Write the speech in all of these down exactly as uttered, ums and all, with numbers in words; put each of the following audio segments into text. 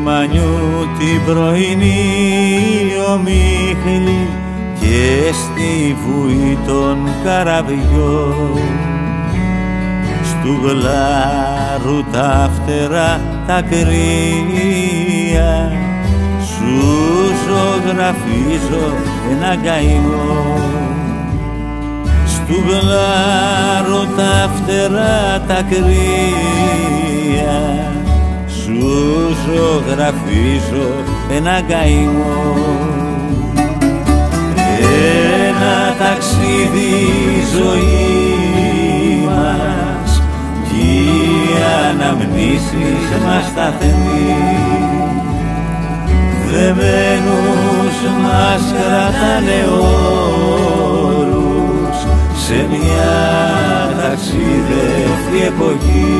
λιμανιού την πρωινή ομίχλη και στη βουή των καραβιών, στου γλάρου τα φτερά τα κρύα, σου ζωγραφίζω ένα καημό. Στου γλάρου τα φτερά τα κρύα, σου ζωγραφίζω ένα καημό. Ένα ταξίδι ζωή μας κι οι αναμνήσεις μας σταθεροί, δεμένους μας κρατάνε όλους σε μια ταξίδευτη εποχή.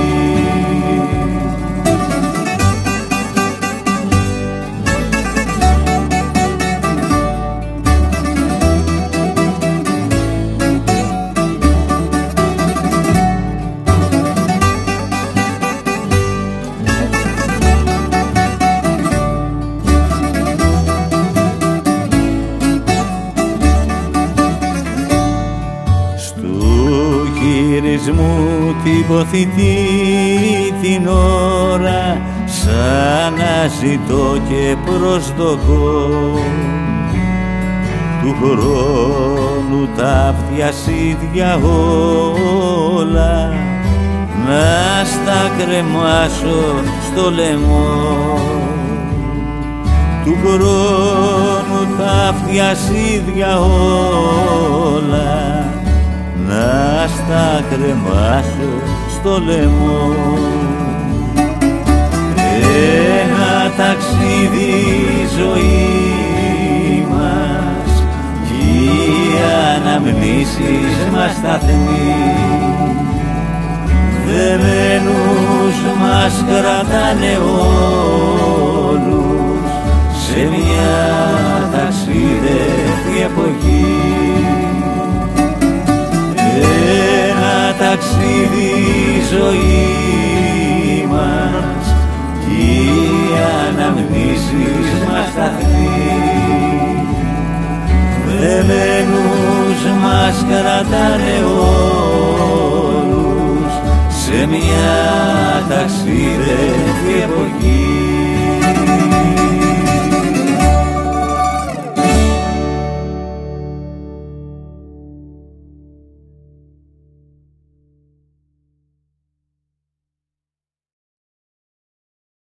Μου την ποθητή την ώρα, σαν να ζητώ και προσδοκώ, του χρόνου τα αυτιασίδια όλα να στα κρεμάσω στο λαιμό. Του χρόνου τα αυτιασίδια όλα να στα κρεμάσω στο λαιμό. Ένα ταξίδι ζωή μας κι οι αναμνήσεις μας σταθμοί, δεμένους μας κρατάνε όλους σε μια ταξίδευτη εποχή. Ένα ταξίδι ζωή μας κι οι αναμνήσεις μας σταθμοί, δεμένους μας κρατάνε όλους σε μια ταξίδευτη εποχή.